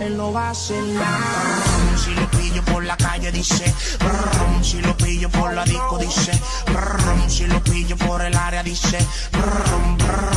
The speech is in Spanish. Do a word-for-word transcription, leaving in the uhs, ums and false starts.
él no va a hacer nada. Si lo pillo por la calle dice, brum, si lo pillo por la disco dice, brum, si lo pillo por el área dice, brum, brum.